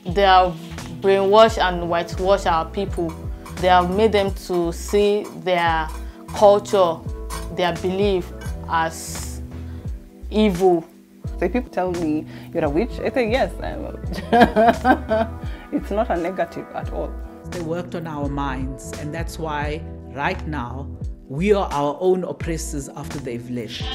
They have brainwashed and whitewashed our people. They have made them to see their culture, their belief as evil. So if people tell me you're a witch, I say yes, I'm a witch. It's not a negative at all. They worked on our minds, and that's why right now we are our own oppressors after they've left.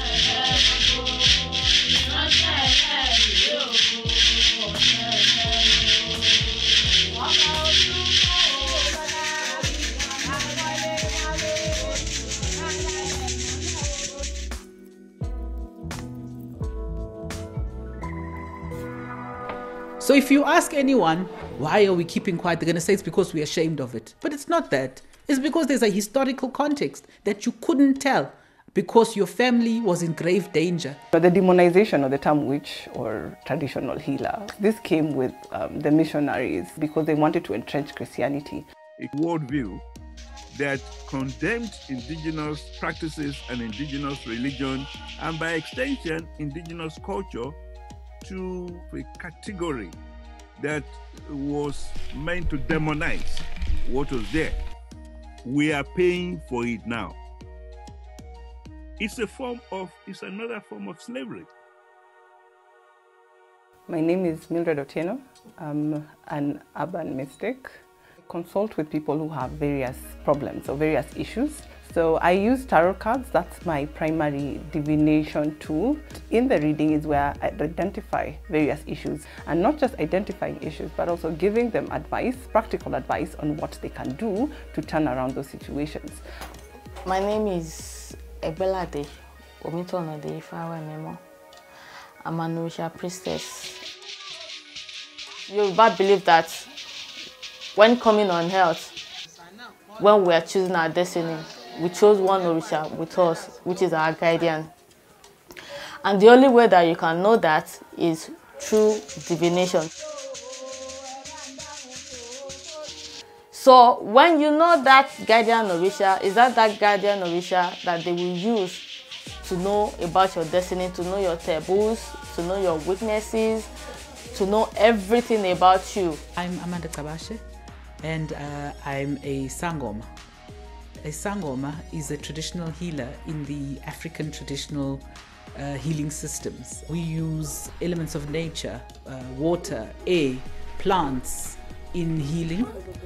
So if you ask anyone, why are we keeping quiet? They're going to say it's because we're ashamed of it. But it's not that. It's because there's a historical context that you couldn't tell because your family was in grave danger. The demonization of the term witch or traditional healer, this came with the missionaries because they wanted to entrench Christianity. A worldview that condemned indigenous practices and indigenous religion, and by extension, indigenous culture, to a category that was meant to demonize what was there. We are paying for it now. It's another form of slavery. My name is Mildred Otieno. I'm an urban mystic. I consult with people who have various problems or various issues. So I use tarot cards. That's my primary divination tool. In the reading is where I identify various issues, and not just identifying issues, but also giving them advice, practical advice on what they can do to turn around those situations. My name is Gcabashe Omitonade Ifawemimoas. I'm an Orisha priestess. Yoruba believe that when coming on earth, when we are choosing our destiny, we chose one Orisha with us, which is our guardian. And the only way that you can know that is through divination. So when you know that guardian Orisha, is that guardian Orisha that they will use to know about your destiny, to know your taboos, to know your weaknesses, to know everything about you. I'm Gcabashe, and I'm a sangoma. A sangoma is a traditional healer in the African traditional healing systems. We use elements of nature, water, air, plants in healing.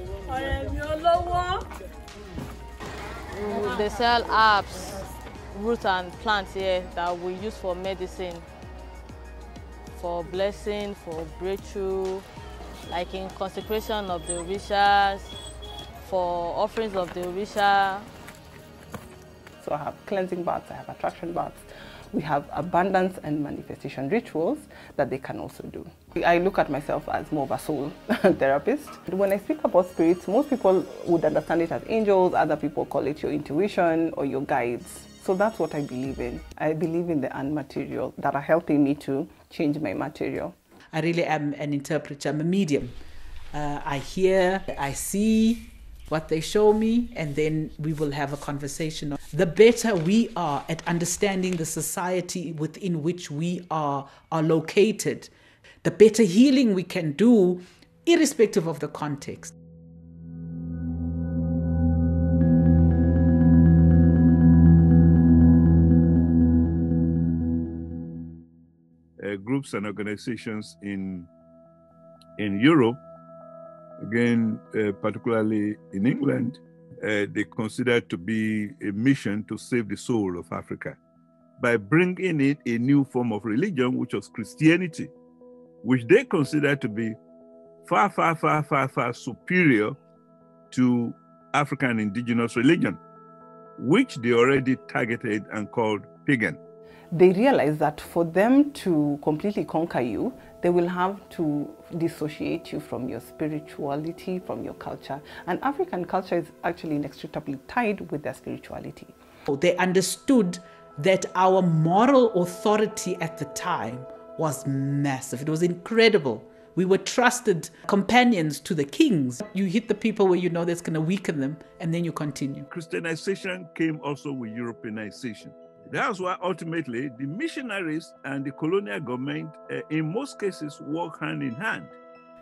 They sell herbs, roots and plants here that we use for medicine, for blessing, for breakthrough, like in consecration of the Orishas, for offerings of the Orisha. So I have cleansing baths, I have attraction baths. We have abundance and manifestation rituals that they can also do. I look at myself as more of a soul therapist. When I speak about spirits, most people would understand it as angels, other people call it your intuition or your guides. So that's what I believe in. I believe in the unmaterial that are helping me to change my material. I really am an interpreter, I'm a medium. I hear, I see what they show me, and then we will have a conversation. The better we are at understanding the society within which we are located, the better healing we can do, irrespective of the context. Groups and organizations in Europe, again, particularly in England, they consider to be a mission to save the soul of Africa by bringing in a new form of religion, which was Christianity, which they consider to be far, far, far, far, far superior to African indigenous religion, which they already targeted and called pagan. They realize that for them to completely conquer you, they will have to dissociate you from your spirituality, from your culture. And African culture is actually inextricably tied with their spirituality. They understood that our moral authority at the time was massive. It was incredible. We were trusted companions to the kings. You hit the people where you know that's going to weaken them, and then you continue. Christianization came also with Europeanization. That's why ultimately the missionaries and the colonial government in most cases work hand in hand.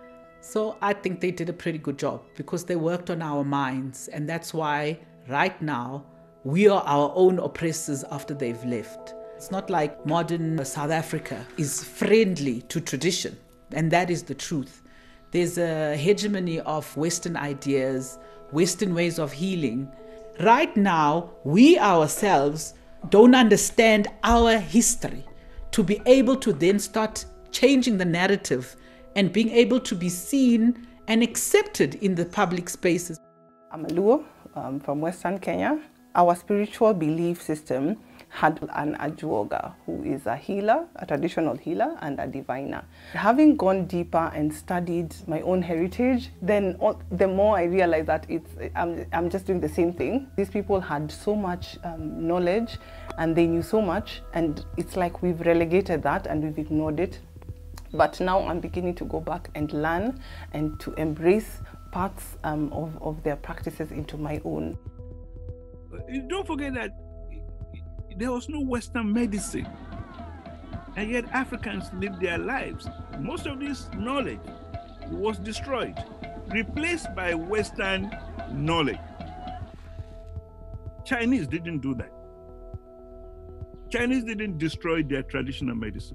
So I think they did a pretty good job because they worked on our minds, and that's why right now we are our own oppressors after they've left. It's not like modern South Africa is friendly to tradition, and that is the truth. There's a hegemony of Western ideas, Western ways of healing. Right now, we ourselves don't understand our history to be able to then start changing the narrative and being able to be seen and accepted in the public spaces. I'm a Luo from Western Kenya. Our spiritual belief system had an Ajuoga, who is a healer, a traditional healer, and a diviner. Having gone deeper and studied my own heritage, then the more I realized that I'm just doing the same thing. These people had so much knowledge and they knew so much, and it's like we've relegated that and we've ignored it. But now I'm beginning to go back and learn and to embrace parts of their practices into my own. Don't forget that there was no Western medicine, and yet Africans lived their lives. Most of this knowledge was destroyed, replaced by Western knowledge. Chinese didn't do that. Chinese didn't destroy their traditional medicine.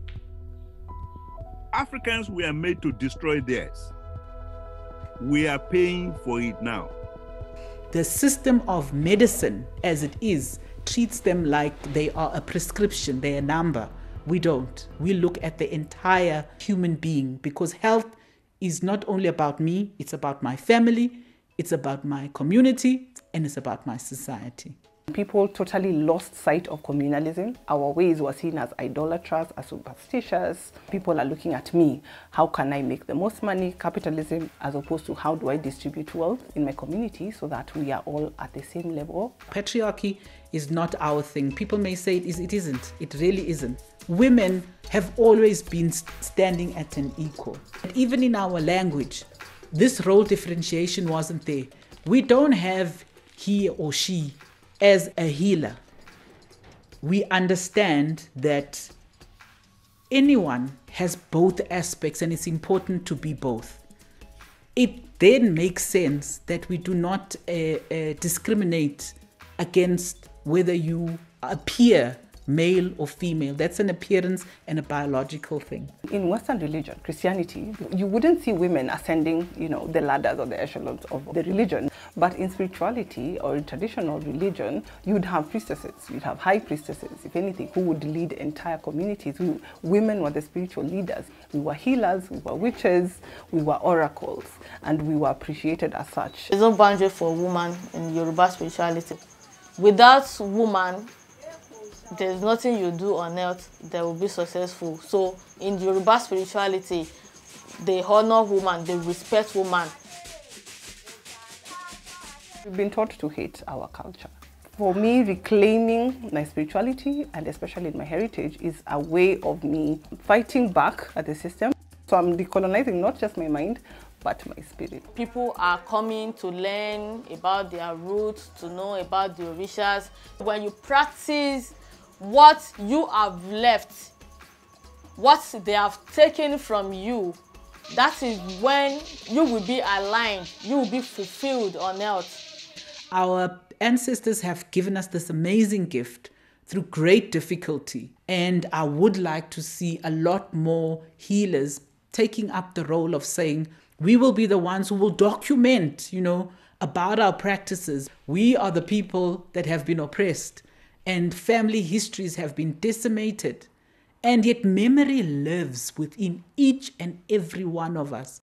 Africans were made to destroy theirs. We are paying for it now. The system of medicine as it is treats them like they are a prescription, they're a number. We don't. We look at the entire human being, because health is not only about me, it's about my family, it's about my community, and it's about my society. People totally lost sight of communalism. Our ways were seen as idolatrous, as superstitious. People are looking at me. How can I make the most money? Capitalism, as opposed to how do I distribute wealth in my community so that we are all at the same level. Patriarchy is not our thing. People may say it is. It isn't. It really isn't. Women have always been standing at an equal. But even in our language, this role differentiation wasn't there. We don't have he or she as a healer. We understand that anyone has both aspects, and it's important to be both. It then makes sense that we do not discriminate against whether you appear male or female. That's an appearance and a biological thing. In Western religion, Christianity, you wouldn't see women ascending, the ladders or the echelons of the religion. But in spirituality or in traditional religion, you'd have priestesses, you'd have high priestesses, if anything, who would lead entire communities. Women were the spiritual leaders. We were healers, we were witches, we were oracles, and we were appreciated as such. There's no boundary for woman in Yoruba spirituality. Without woman, there's nothing you do on earth that will be successful. So in Yoruba spirituality, they honor woman, they respect woman. We've been taught to hate our culture. For me, reclaiming my spirituality, and especially my heritage, is a way of me fighting back at the system. So I'm decolonizing not just my mind, but my spirit. People are coming to learn about their roots, to know about the Orishas. When you practice what you have left, what they have taken from you, that is when you will be aligned, you will be fulfilled on earth. Our ancestors have given us this amazing gift through great difficulty, and I would like to see a lot more healers taking up the role of saying, we will be the ones who will document, about our practices. We are the people that have been oppressed, and family histories have been decimated, and yet memory lives within each and every one of us.